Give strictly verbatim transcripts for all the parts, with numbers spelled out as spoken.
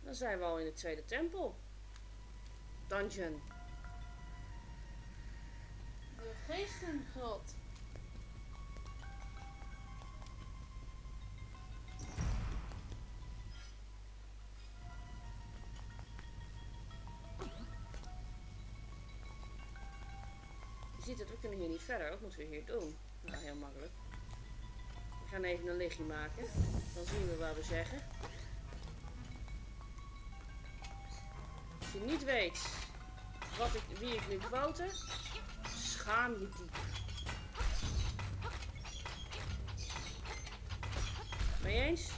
Dan zijn we al in de tweede tempel. Dungeon. De geestengrot. Je ziet het, we kunnen hier niet verder. Wat moeten we hier doen? Nou, heel makkelijk. We gaan even een lichtje maken. Dan zien we wat we zeggen. Als je niet weet wat ik, wie ik nu quote, schaam je diep. Ben je eens?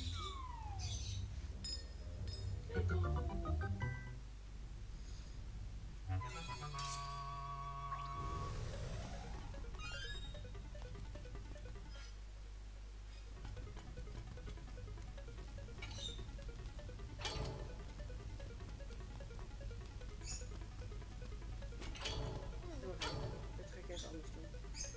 Dit ga ik even anders doen.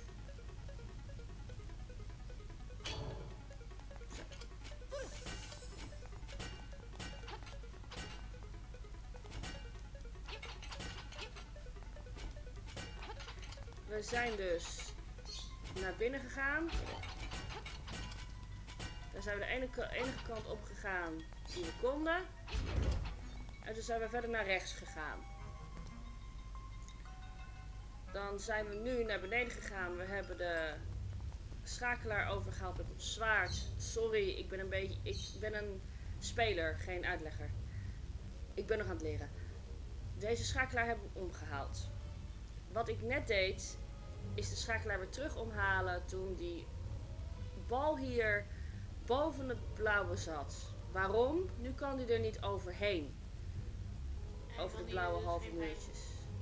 We zijn dus naar binnen gegaan. Daar zijn we de enige, enige kant op gegaan die we konden. En toen zijn we verder naar rechts gegaan. Dan zijn we nu naar beneden gegaan. We hebben de schakelaar overgehaald met ons zwaard. Sorry, ik ben een beetje. Ik ben een speler, geen uitlegger. Ik ben nog aan het leren. Deze schakelaar hebben we omgehaald. Wat ik net deed, is de schakelaar weer terug omhalen toen die bal hier boven het blauwe zat. Waarom? Nu kan die er niet overheen. Over de blauwe halve muurtjes.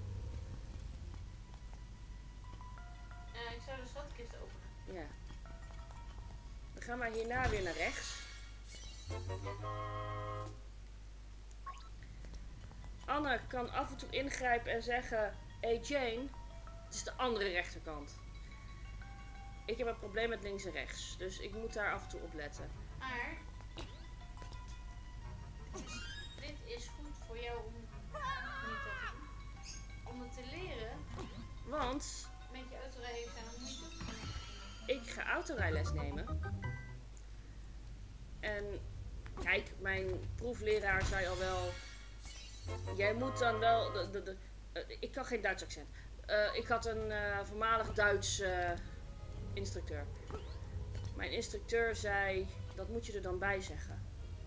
Uh, ik zou de schatkist openen. Ja. Dan gaan wij hierna weer naar rechts. Anne kan af en toe ingrijpen en zeggen: hey Jane, het is de andere rechterkant. Ik heb een probleem met links en rechts, dus ik moet daar af en toe op letten. Maar dit is goed voor jou om, niet dat doen, om het te leren. Want Met je autorijden heeft daar nog niet doen. ik ga autorijles nemen. En kijk, mijn proefleraar zei al wel: jij moet dan wel. De, de, de, uh, ik kan geen Duits accent. Uh, ik had een uh, voormalig Duits uh, instructeur. Mijn instructeur zei: dat moet je er dan bij zeggen.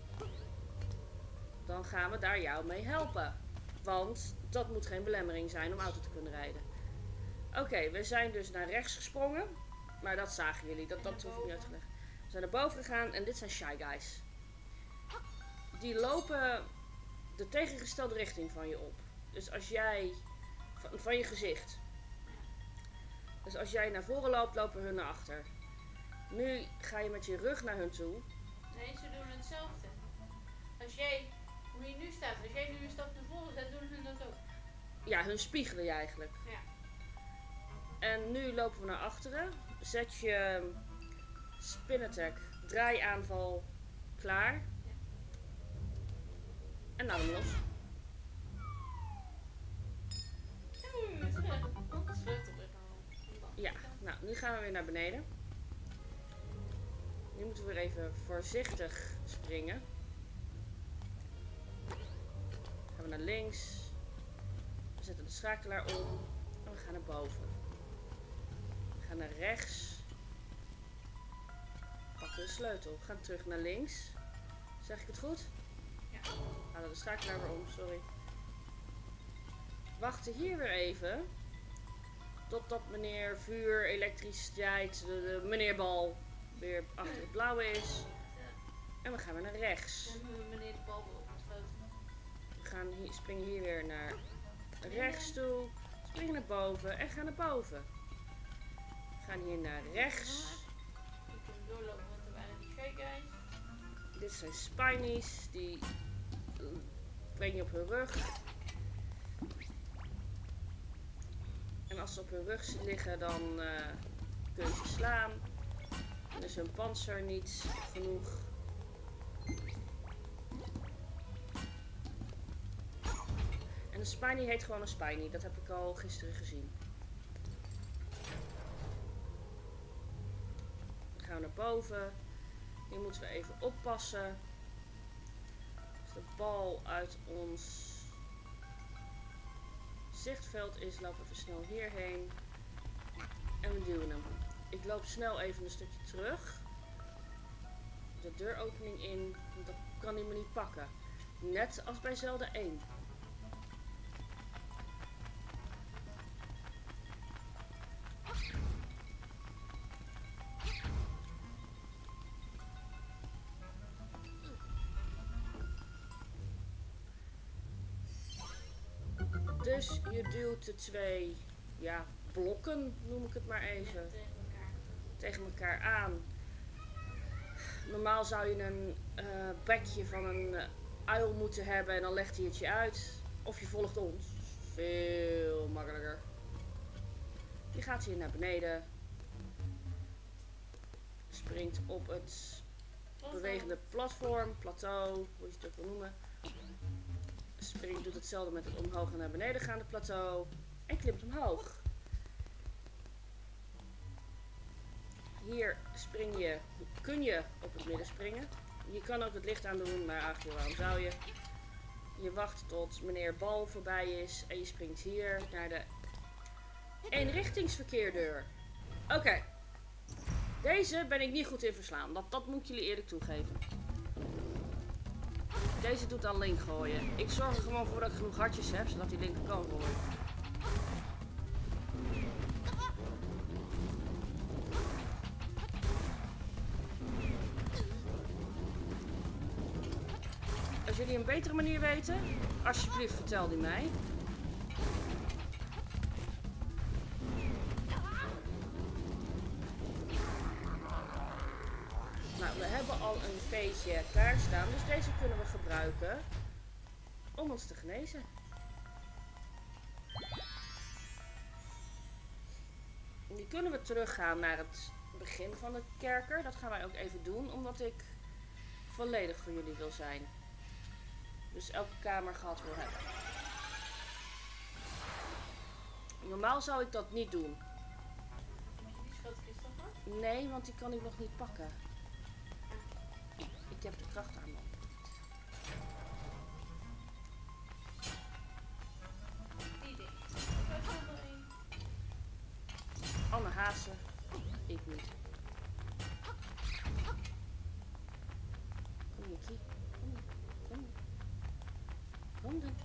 Dan gaan we daar jou mee helpen. Want dat moet geen belemmering zijn om auto te kunnen rijden. Oké, okay, we zijn dus naar rechts gesprongen. Maar dat zagen jullie, dat, dat hoef ik niet uit te leggen. We zijn naar boven gegaan en dit zijn Shy Guys. Die lopen de tegengestelde richting van je op. Dus als jij, van, van je gezicht. Dus als jij naar voren loopt, lopen hun naar achter. Nu ga je met je rug naar hun toe. Nee, ze doen hetzelfde. Als jij, hoe je nu staat, als jij nu een stap naar voren zet, doen hun dat ook. Ja, hun spiegelen je eigenlijk. Ja. En nu lopen we naar achteren. Zet je spin attack, draai aanval klaar. Ja. En nou hem los. Ja, nou, nu gaan we weer naar beneden. Nu moeten we weer even voorzichtig springen. Gaan we naar links. We zetten de schakelaar om. En we gaan naar boven. We gaan naar rechts. Pakken de sleutel. We gaan terug naar links. Zeg ik het goed? Ja. Halen de schakelaar weer om, sorry. Wachten hier weer even. Totdat meneer vuur, elektriciteit, de, de meneer bal weer achter het blauwe is. En we gaan weer naar rechts. Dan hebben we meneer de bal weer opgesloten. We gaan hier, springen hier weer naar rechts toe. Springen naar boven en gaan naar boven. We gaan hier naar rechts. Je kunt doorlopen, want er waren die Shy Guys. Dit zijn Spinies. Die breng je op hun rug. En als ze op hun rug liggen, dan uh, kun je ze slaan. Dan is hun panzer niet genoeg. een Spiny heet gewoon een Spiny. Dat heb ik al gisteren gezien. Dan gaan we naar boven. Hier moeten we even oppassen. Als de bal uit ons zichtveld is, lopen we even snel hierheen. En we duwen hem. Ik loop snel even een stukje terug. De deuropening in. Want dat kan hij me niet pakken. Net als bij Zelda één. Dus je duwt de twee, ja, blokken, noem ik het maar even, tegen elkaar. tegen elkaar aan. Normaal zou je een uh, bekje van een uh, uil moeten hebben en dan legt hij het je uit. Of je volgt ons. Veel makkelijker. Je gaat hier naar beneden. Springt op het bewegende platform, plateau, hoe je het ook wil noemen. Springt, doet hetzelfde met het omhoog en naar beneden gaande plateau. En klimt omhoog. Hier spring je, kun je op het midden springen. Je kan ook het licht aan doen, maar ach joh, waarom zou je? Je wacht tot meneer Bal voorbij is en je springt hier naar de eenrichtingsverkeerdeur. Oké. Okay. Deze ben ik niet goed in verslaan. Dat, dat moet ik jullie eerlijk toegeven. Deze doet dan Link gooien. Ik zorg er gewoon voor dat ik genoeg hartjes heb, zodat die Link kan gooien. Als jullie een betere manier weten, alsjeblieft vertel die mij. Nou, we hebben al een veetje klaarstaan, dus deze kunnen we gebruiken om ons te genezen. Nu kunnen we teruggaan naar het begin van de kerker. Dat gaan wij ook even doen, omdat ik volledig voor jullie wil zijn. Dus elke kamer gehad wil hebben. Normaal zou ik dat niet doen. Die schatkist toch? Nee, want die kan ik nog niet pakken. Ik heb de kracht aan man. Die ding. Wat is er een? Anne Hazen. Ik niet. Kom je kie. Kom je. Kom je. Kom dan.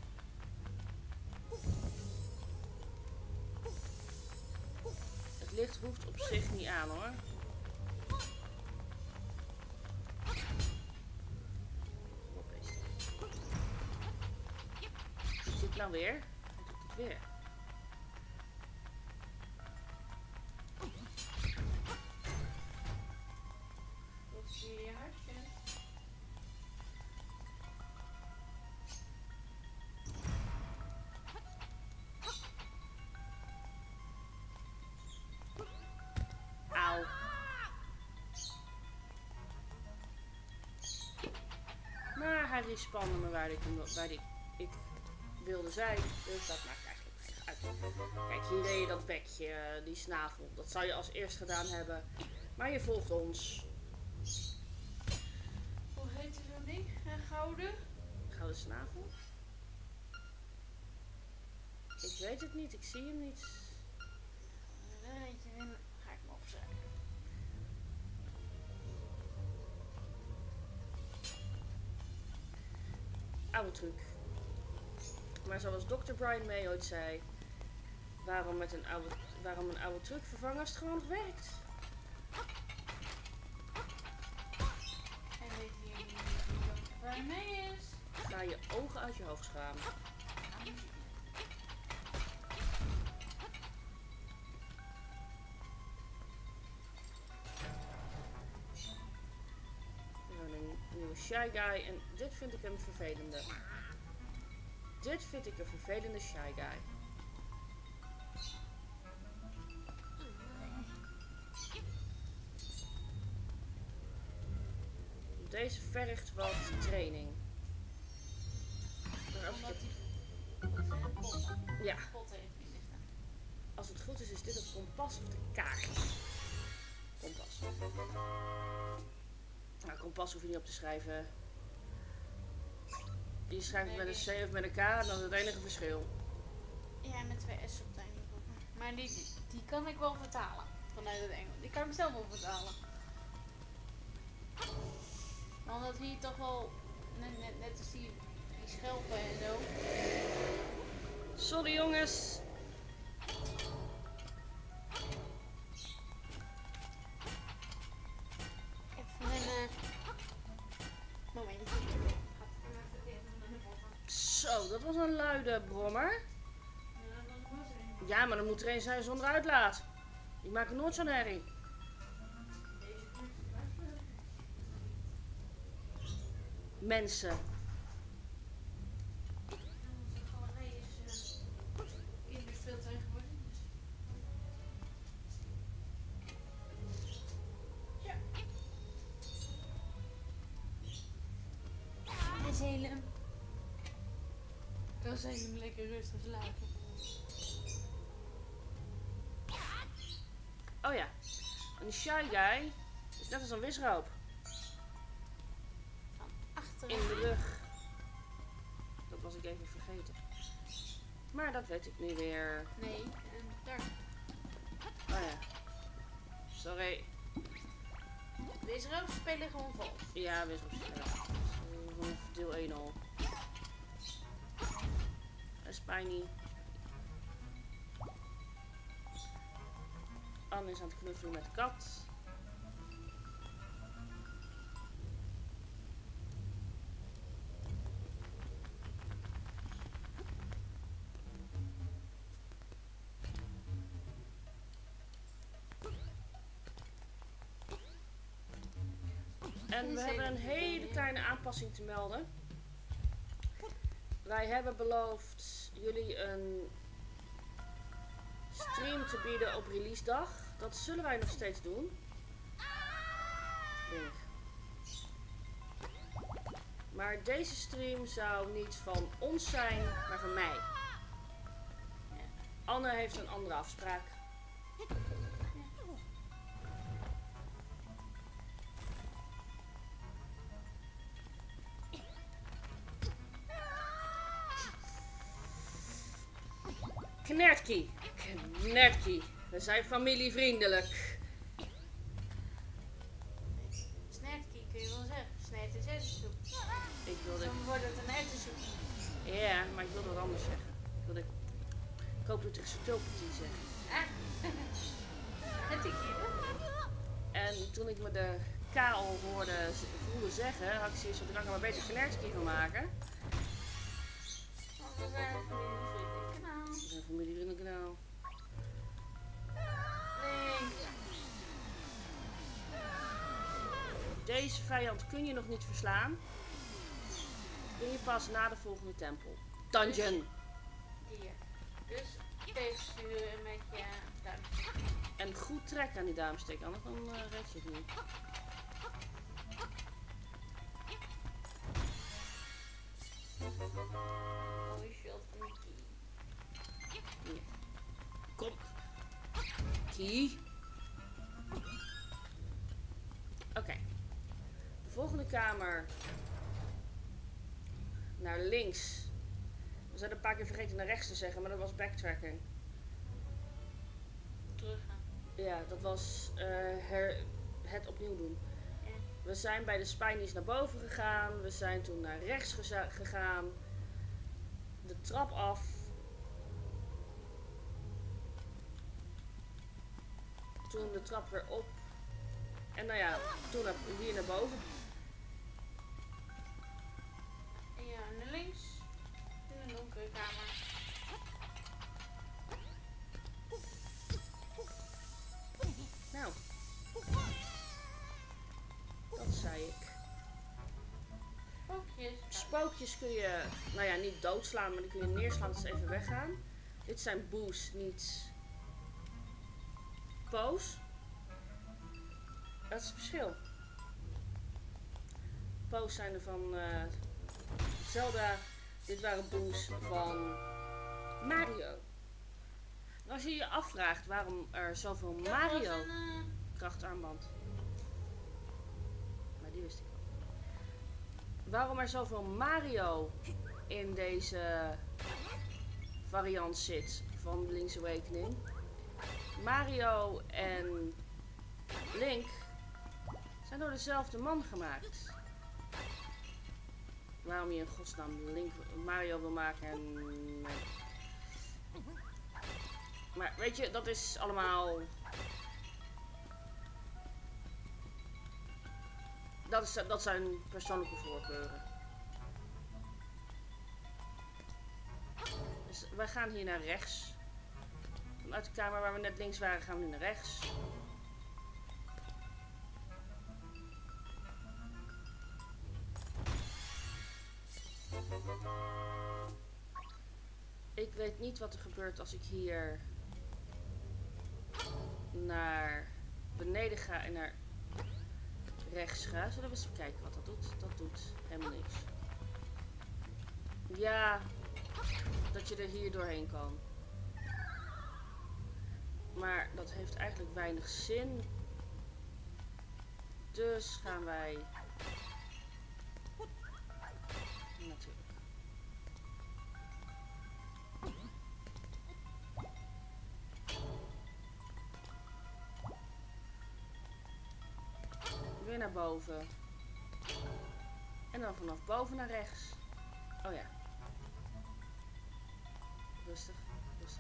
Het licht hoeft op zich niet aan hoor. Nou weer. Hij doet het weer. Wat zie je hartje? Auw. Maar hij respawnde me waar ik, waar ik, ik wilde zijn, dus dat maakt eigenlijk weinig uit. Kijk, hier deed je dat bekje, die snavel. Dat zou je als eerst gedaan hebben. Maar je volgt ons. Hoe heet zo'n ding? Een gouden? Gouden snavel? Ik weet het niet, ik zie hem niet. Daar weet je in. Ga ik hem opschrijven. Oude truc. Maar zoals dokter Brian May ooit zei, waarom, met een oude, waarom een oude truc vervangen als het gewoon nog werkt? En weet je niet wie waar hij mee is? Ga je ogen uit je hoofd schamen. We hebben een nieuwe Shy Guy en dit vind ik een vervelende. Dit vind ik een vervelende Shy Guy. Deze vergt wat training. Maar als ik Omdat het... hij Potten. Ja. Potten heeft niet liggen. Als het goed is, is dit het kompas of de kaart? Kompas. Nou, kompas hoef je niet op te schrijven. Je schrijft het met een C of met een K, en dat is het enige verschil. Ja, met twee S op het einde. Maar die, die, die kan ik wel vertalen. Vanuit het Engels. Die kan ik zelf wel vertalen. Omdat hier toch wel, net, net, net als die, die schelpen en zo. Sorry jongens. Even een uh, momentje. Zo, dat was een luide brommer. Ja, maar dan moet er een zijn zonder uitlaat. Die maken nooit zo'n herrie. Mensen. Zelem. Ik wil Zelem lekker rustig slapen. Oh ja. En die Shy Guy is net als een wisroop. Van achteren. In de rug. Dat was ik even vergeten. Maar dat weet ik nu weer. Nee, en daar. Oh ja. Sorry. Deze rood spelen gewoon vol. Ja, wisroop. Gewoon deel één al. Dat is Spiny. Anne is aan het knuffelen met de kat. En we hebben een hele kleine aanpassing te melden. Wij hebben beloofd jullie een stream te bieden op release dag. Dat zullen wij nog steeds doen. Denk. Maar deze stream zou niet van ons zijn, maar van mij. Anne heeft een andere afspraak. Knertkie. Knertkie. We zijn familievriendelijk. Snertkie kun je wel zeggen. Snert is erwtensoep. Ik wilde... Dan wordt het een erwtensoep. Ja, maar ik wilde wat anders zeggen. Ik wilde... Ik hoop dat ik stulpetje zeggen. Ah. Het ikje. En toen ik me de K al hoorde, voelde zeggen, had ik zoiets van, ik kan er maar beter Knertkie van maken. Want we zijn een familievriendelijk kanaal. We zijn een familievriendelijk kanaal. Nee. Deze vijand kun je nog niet verslaan. Dat kun je pas na de volgende tempel. Dungeon. Hier. Dus tegensturen met je duimpje. En goed trekken aan die duimstick, anders dan uh, red je het niet. Mooie shield van Mickey. Hier. Kom. Key. Oké. Okay. De volgende kamer. Naar links. We zijn een paar keer vergeten naar rechts te zeggen, maar dat was backtracking. Teruggaan. Ja, dat was uh, her, het opnieuw doen. Ja. We zijn bij de Spinies naar boven gegaan. We zijn toen naar rechts gegaan. De trap af. Toen de trap weer op. En nou ja, toen naar, hier naar boven. En ja, naar links. In een donkere kamer. Nou. Dat zei ik. Spookjes. Spookjes kun je, nou ja, niet doodslaan, maar die kun je neerslaan dat ze even weggaan. Dit zijn boos, niet poos. Dat is het verschil. Poos zijn er van uh, Zelda. Dit waren boos van Mario. En als je je afvraagt waarom er zoveel Dat Mario... was een, eh, Krachtarmband. Maar die wist ik al. Waarom er zoveel Mario in deze variant zit van Link's Awakening. Mario en Link zijn door dezelfde man gemaakt. Waarom je in godsnaam Link Mario wil maken en... Nee. Maar weet je, dat is allemaal... Dat, is, dat zijn persoonlijke voorkeuren. Dus wij gaan hier naar rechts. Vanuit de kamer waar we net links waren gaan we nu naar rechts. Ik weet niet wat er gebeurt als ik hier naar beneden ga en naar rechts ga. Zullen we eens kijken wat dat doet? Dat doet helemaal niks. Ja, dat je er hier doorheen kan. Maar dat heeft eigenlijk weinig zin. Dus gaan wij... Natuurlijk. Weer naar boven. En dan vanaf boven naar rechts. Oh ja. Rustig. Rustig.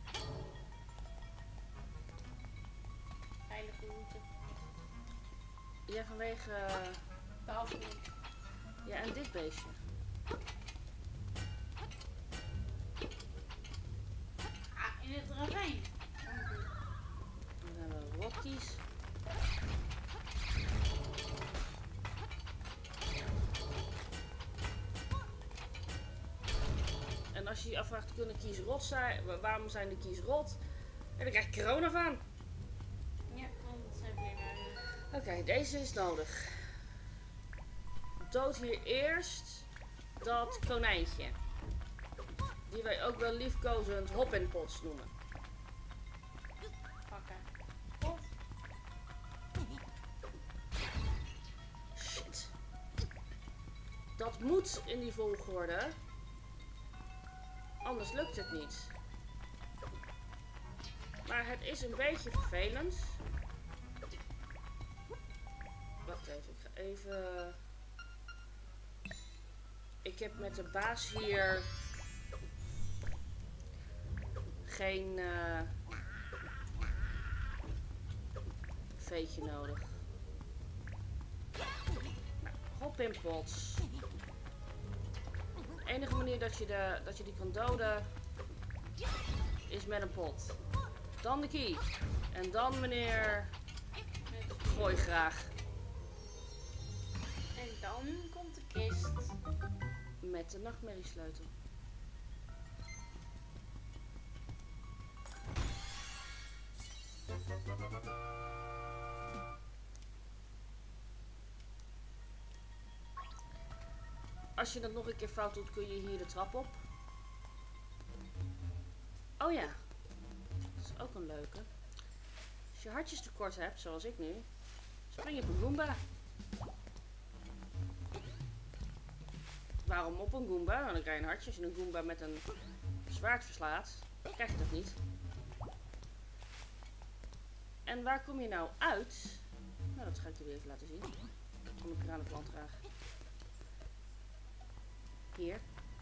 veilige route. Ja, vanwege... Uh, Behalve Link. ja, en dit beestje. Ah, in het ravijn. Dan hebben we Rockies. En als je je afvraagt, kunnen kies rot zijn? Waarom zijn de kies rot? En dan krijg je corona van. Ja, want dat zijn weer... Oké, okay, deze is nodig. Dood hier eerst dat konijntje. Die wij ook wel liefkozend Hop en Pots noemen. Pakken. Pot. Shit. Dat moet in die volgorde. Anders lukt het niet. Maar het is een beetje vervelend. Wacht even, ik ga even... Ik heb met de baas hier geen uh, veetje nodig. Nou, hop in pots. De enige manier dat je, de, dat je die kan doden is met een pot. Dan de key. En dan meneer gooi graag. En dan komt de kist. Met de nachtmerriesleutel. Als je dat nog een keer fout doet, kun je hier de trap op. Oh ja. Dat is ook een leuke. Als je hartjes tekort hebt, zoals ik nu, spring je op een Goomba. Waarom op een Goomba? Nou, dan krijg je een hartje. Als je een Goomba met een zwaard verslaat, dan krijg je dat niet. En waar kom je nou uit? Nou, dat ga ik jullie even laten zien. Van de piranaplant graag. Hier.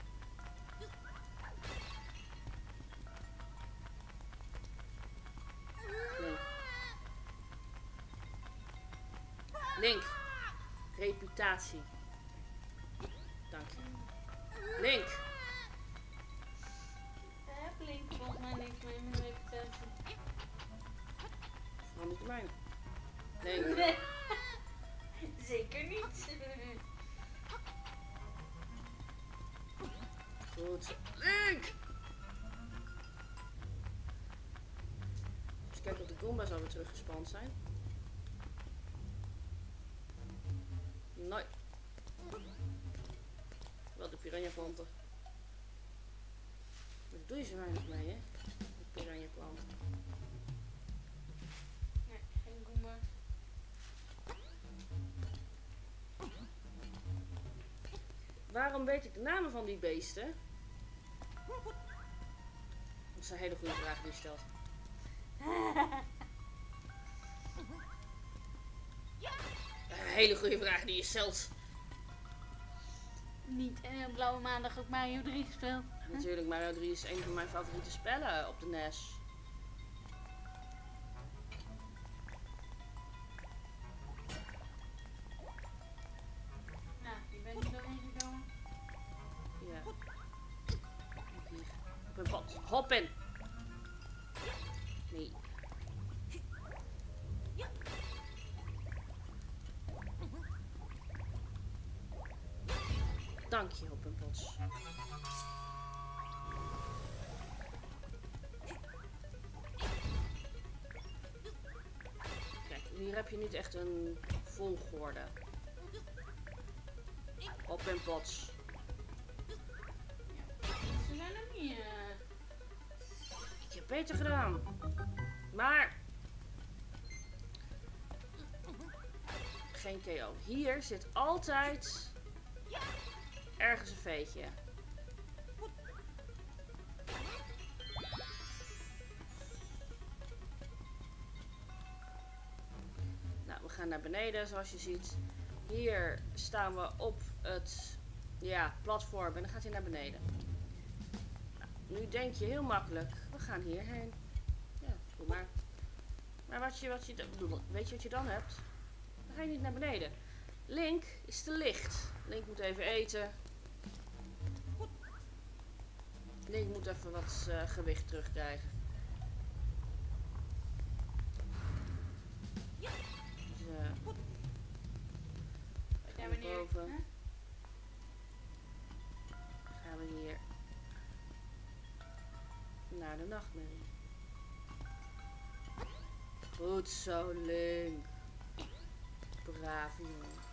Link. Link. Reputatie. Dank je. Link. Ik heb Link volgens mij niks mee met reputatie. Vooral niet de mijne. Link. Nee. Zeker niet. Goed. Link! Even kijken of de Goomba's alweer teruggespand zijn. Nee. Wel de piranha-planten. Daar doe je zo weinig mee, hè? De piranha plant. Nee, geen goemer. Waarom weet ik de namen van die beesten? Dat is een hele goede vraag die je stelt. Een hele goede vraag die je stelt. Niet eh, Blauwe Maandag ook Mario drie gespeeld. Natuurlijk, Mario drie is een van mijn favoriete spellen op de N E S. Nou, je bent er doorheen gekomen. Ja. Hier. Op een pad. Hop in. Nee. Dank je, Hop en Pots. Kijk, hier heb je niet echt een volgorde. Hop en Pots. Ze zijn er niet. Uh... Ik heb beter gedaan. Maar... geen K O. Hier zit altijd... ergens een veetje. Nou, we gaan naar beneden zoals je ziet. Hier staan we op het ja, platform en dan gaat hij naar beneden. Nou, nu denk je heel makkelijk, we gaan hierheen. Ja, doe maar. Maar wat je, wat je, weet je wat je dan hebt? Dan ga je niet naar beneden. Link is te licht. Link moet even eten. Link moet even wat uh, gewicht terugkrijgen. Zo. Ja, meneer. Boven. Huh? Gaan we hier naar de nachtmerrie. Goed zo, Link. Braaf jongen.